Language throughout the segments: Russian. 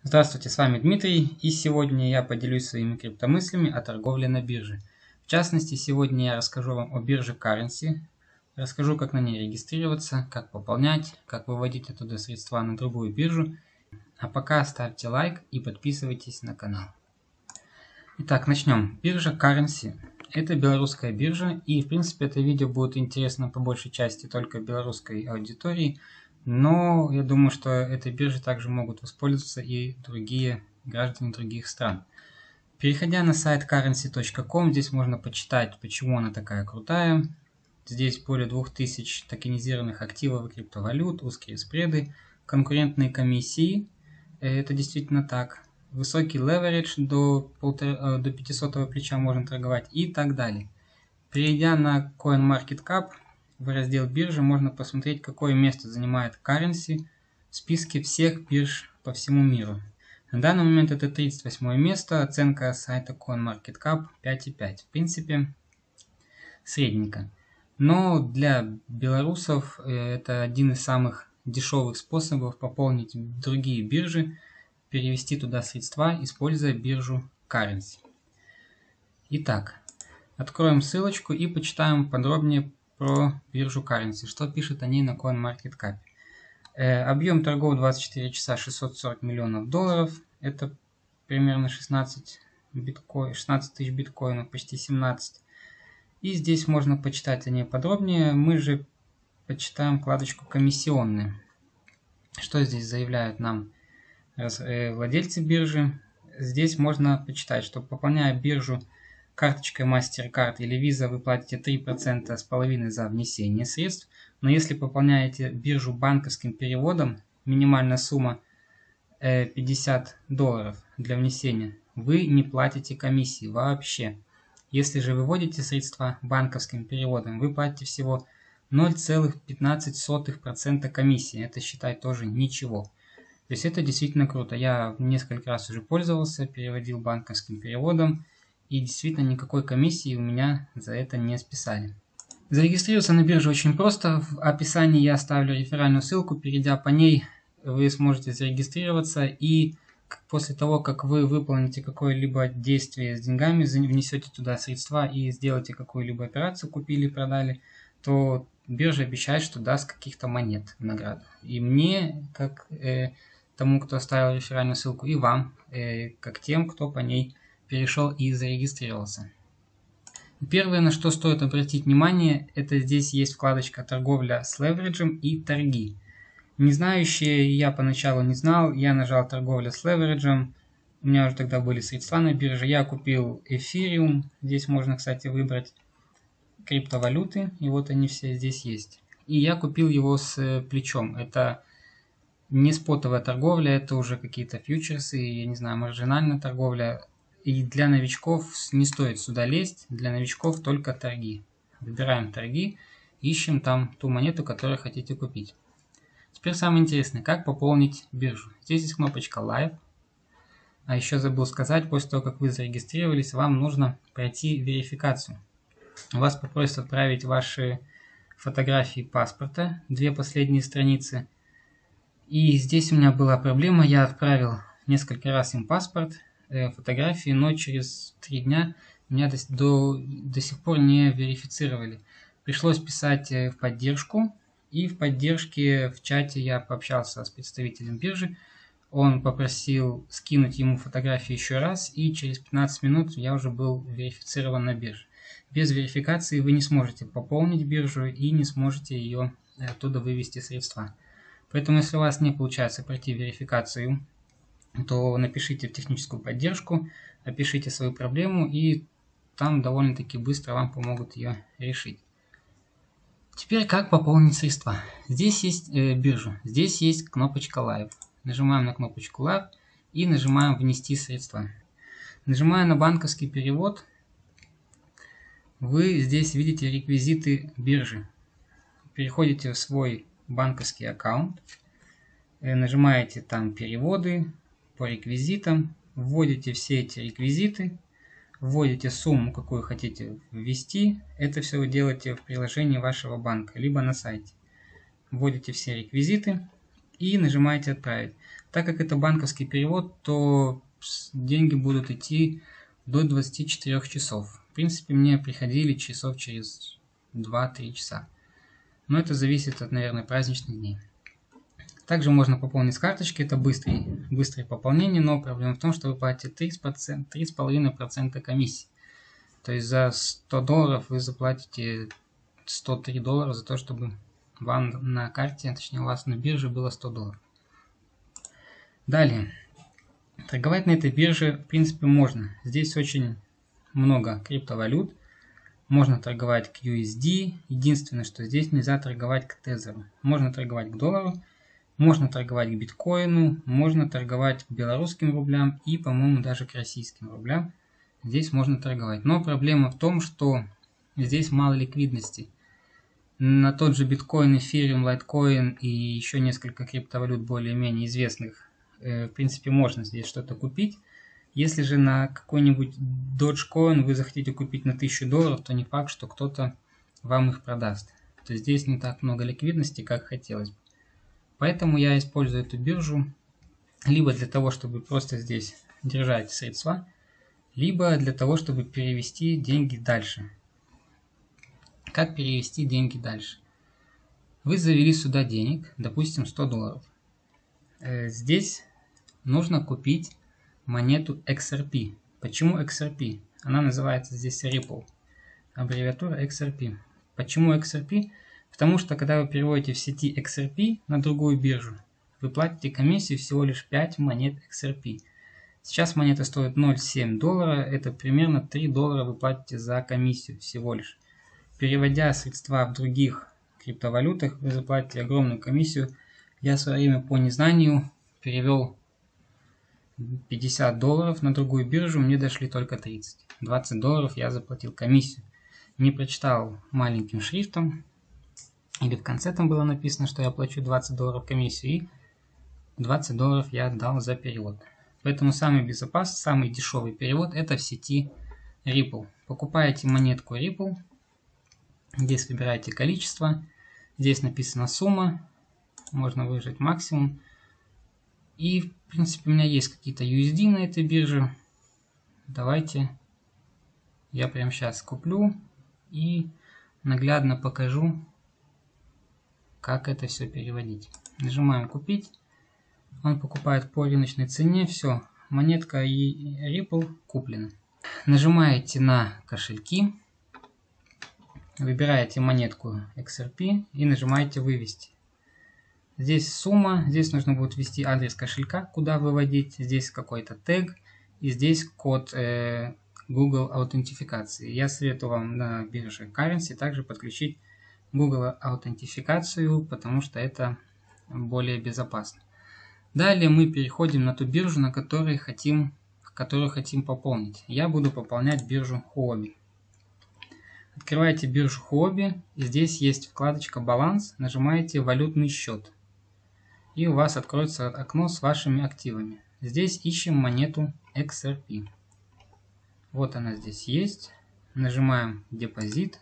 Здравствуйте, с вами Дмитрий, и сегодня я поделюсь своими криптомыслями о торговле на бирже. В частности, сегодня я расскажу вам о бирже Currency, расскажу, как на ней регистрироваться, как пополнять, как выводить оттуда средства на другую биржу. А пока ставьте лайк и подписывайтесь на канал. Итак, начнем. Биржа Currency – это белорусская биржа, и в принципе это видео будет интересно по большей части только белорусской аудитории, но я думаю, что этой биржей также могут воспользоваться и другие граждане других стран. Переходя на сайт currency.com, здесь можно почитать, почему она такая крутая. Здесь более 2000 токенизированных активов и криптовалют, узкие спреды, конкурентные комиссии. Это действительно так. Высокий леверидж до 500 плеча можно торговать и так далее. Перейдя на CoinMarketCap, в раздел биржи можно посмотреть, какое место занимает Currency в списке всех бирж по всему миру. На данный момент это 38 место, оценка сайта CoinMarketCap 5,5. В принципе, средненько. Но для белорусов это один из самых дешевых способов пополнить другие биржи, перевести туда средства, используя биржу Currency. Итак, откроем ссылочку и почитаем подробнее про биржу Currency, что пишет о ней на CoinMarketCap. Объем торгов 24 часа 640 миллионов долларов, это примерно 16 тысяч биткоинов, почти 17. И здесь можно почитать о ней подробнее. Мы же почитаем вкладочку «Комиссионные». Что здесь заявляют нам владельцы биржи? Здесь можно почитать, что пополняя биржу карточкой MasterCard или Visa, вы платите 3% с половиной за внесение средств. Но если пополняете биржу банковским переводом, минимальная сумма $50 для внесения, вы не платите комиссии вообще. Если же выводите средства банковским переводом, вы платите всего 0,15% комиссии. Это, считай, тоже ничего. То есть это действительно круто. Я несколько раз уже пользовался, переводил банковским переводом, и действительно никакой комиссии у меня за это не списали. Зарегистрироваться на бирже очень просто. В описании я оставлю реферальную ссылку. Перейдя по ней, вы сможете зарегистрироваться, и после того, как вы выполните какое-либо действие с деньгами, внесете туда средства и сделаете какую-либо операцию, купили, продали, то биржа обещает, что даст каких-то монет в награду. И мне, как тому, кто оставил реферальную ссылку, и вам, как тем, кто по ней перешел и зарегистрировался. Первое, на что стоит обратить внимание, это здесь есть вкладочка «Торговля с левериджем» и «Торги». Не знающие, я поначалу не знал, я нажал «Торговля с левериджем», у меня уже тогда были средства на бирже, я купил эфириум, здесь можно, кстати, выбрать криптовалюты, и вот они все здесь есть. И я купил его с плечом, это не спотовая торговля, это уже какие-то фьючерсы, я не знаю, маржинальная торговля. И для новичков не стоит сюда лезть, для новичков только торги. Выбираем торги, ищем там ту монету, которую хотите купить. Теперь самое интересное, как пополнить биржу. Здесь есть кнопочка Live. А еще забыл сказать, после того, как вы зарегистрировались, вам нужно пройти верификацию. Вас попросят отправить ваши фотографии паспорта, 2 последние страницы. И здесь у меня была проблема, я отправил несколько раз им паспорт, фотографии, но через 3 дня меня до сих пор не верифицировали. Пришлось писать в поддержку, и в поддержке в чате я пообщался с представителем биржи. Он попросил скинуть ему фотографии еще раз, и через 15 минут я уже был верифицирован на бирже. Без верификации вы не сможете пополнить биржу и не сможете ее оттуда вывести средства. Поэтому, если у вас не получается пройти верификацию, то напишите в техническую поддержку, опишите свою проблему, и там довольно-таки быстро вам помогут ее решить. Теперь как пополнить средства? Здесь есть биржа, здесь есть кнопочка Live. Нажимаем на кнопочку Live и нажимаем «Внести средства». Нажимая на банковский перевод, вы здесь видите реквизиты биржи. Переходите в свой банковский аккаунт, нажимаете там «Переводы», по реквизитам, вводите все эти реквизиты, вводите сумму, какую хотите ввести. Это все вы делаете в приложении вашего банка, либо на сайте. Вводите все реквизиты и нажимаете «Отправить». Так как это банковский перевод, то деньги будут идти до 24 часов. В принципе, мне приходили часов через 2-3 часа. Но это зависит от, наверное, праздничных дней. Также можно пополнить с карточки, это быстрое пополнение, но проблема в том, что вы платите 3,5% комиссии. То есть за $100 вы заплатите $103 за то, чтобы вам на карте, точнее у вас на бирже было $100. Далее. Торговать на этой бирже, в принципе, можно. Здесь очень много криптовалют. Можно торговать к USD. Единственное, что здесь нельзя торговать к тезеру. Можно торговать к доллару. Можно торговать к биткоину, можно торговать к белорусским рублям и, по-моему, даже к российским рублям. Здесь можно торговать. Но проблема в том, что здесь мало ликвидности. На тот же биткоин, эфириум, лайткоин и еще несколько криптовалют более-менее известных, в принципе, можно здесь что-то купить. Если же на какой-нибудь Dogecoin вы захотите купить на $1000, то не факт, что кто-то вам их продаст. То есть здесь не так много ликвидности, как хотелось бы. Поэтому я использую эту биржу либо для того, чтобы просто здесь держать средства, либо для того, чтобы перевести деньги дальше. Как перевести деньги дальше? Вы завели сюда денег, допустим, $100. Здесь нужно купить монету XRP. Почему XRP? Она называется здесь Ripple. Аббревиатура XRP. Почему XRP? Потому что, когда вы переводите в сети XRP на другую биржу, вы платите комиссию всего лишь 5 монет XRP. Сейчас монета стоит $0,7, это примерно $3 вы платите за комиссию всего лишь. Переводя средства в других криптовалютах, вы заплатите огромную комиссию. Я в свое время по незнанию перевел $50 на другую биржу, мне дошли только 30. $20 я заплатил комиссию. Не прочитал маленьким шрифтом. Или в конце там было написано, что я плачу $20 комиссию, и $20 я отдал за перевод. Поэтому самый безопасный, самый дешевый перевод это в сети Ripple. Покупаете монетку Ripple, здесь выбираете количество, здесь написана сумма, можно выжать максимум. И в принципе у меня есть какие-то USD на этой бирже. Давайте я прямо сейчас куплю и наглядно покажу, как это все переводить. Нажимаем купить. Он покупает по рыночной цене. Все, монетка и Ripple куплена. Нажимаете на кошельки. Выбираете монетку XRP и нажимаете вывести. Здесь сумма. Здесь нужно будет ввести адрес кошелька, куда выводить. Здесь какой-то тег. И здесь код Google аутентификации. Я советую вам на бирже Currency также подключить Google аутентификацию, потому что это более безопасно. Далее мы переходим на ту биржу, на которую хотим пополнить. Я буду пополнять биржу Huobi. Открываете биржу Huobi, и здесь есть вкладочка «Баланс», нажимаете «Валютный счет». И у вас откроется окно с вашими активами. Здесь ищем монету XRP. Вот она здесь есть. Нажимаем «Депозит».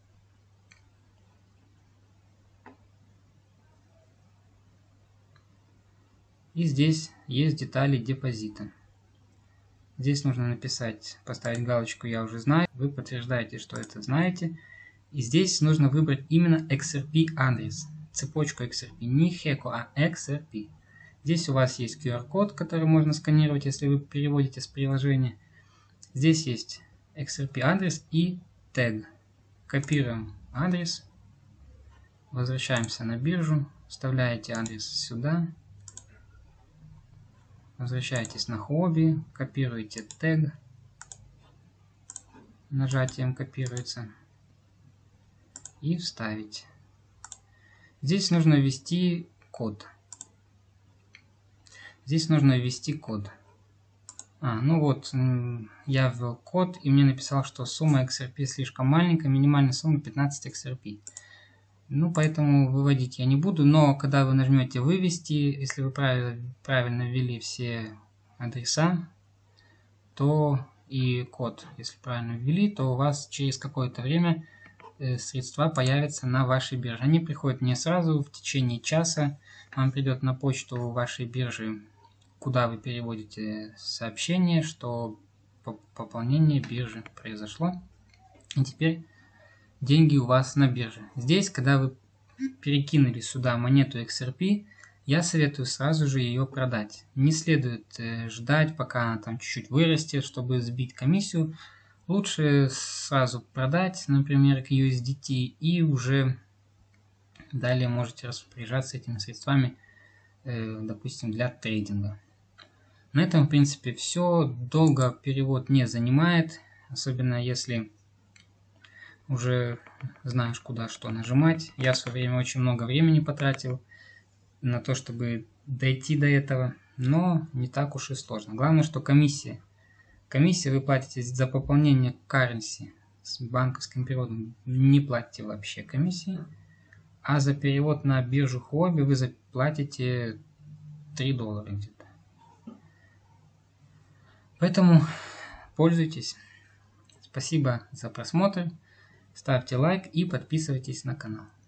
И здесь есть детали депозита. Здесь нужно написать, поставить галочку «Я уже знаю». Вы подтверждаете, что это знаете. И здесь нужно выбрать именно XRP адрес. Цепочку XRP. Не HECO, а XRP. Здесь у вас есть QR-код, который можно сканировать, если вы переводите с приложения. Здесь есть XRP адрес и тег. Копируем адрес. Возвращаемся на биржу. Вставляете адрес сюда. Возвращаетесь на Huobi, копируете тег, нажатием копируется, и вставить. Здесь нужно ввести код. Ну вот, я ввел код, и мне написал, что сумма XRP слишком маленькая, минимальная сумма 15 XRP. Ну, поэтому выводить я не буду, но когда вы нажмете «Вывести», если вы правильно ввели все адреса, то и код, если правильно ввели, то у вас через какое-то время средства появятся на вашей бирже. Они приходят не сразу, в течение часа вам придет на почту вашей биржи куда вы переводите сообщение, что пополнение биржи произошло. И теперь деньги у вас на бирже. Здесь, когда вы перекинули сюда монету XRP, я советую сразу же ее продать. Не следует ждать, пока она там чуть-чуть вырастет, чтобы сбить комиссию. Лучше сразу продать, например, к USDT, и уже далее можете распоряжаться этими средствами, допустим, для трейдинга. На этом, в принципе, все. Долго перевод не занимает, особенно если уже знаешь, куда что нажимать. Я в свое время очень много времени потратил на то, чтобы дойти до этого, но не так уж и сложно. Главное, что комиссия. Комиссия вы платите за пополнение currency с банковским переводом, не платите вообще комиссии, а за перевод на биржу Huobi вы заплатите $3 где-то. Поэтому пользуйтесь. Спасибо за просмотр. Ставьте лайк и подписывайтесь на канал.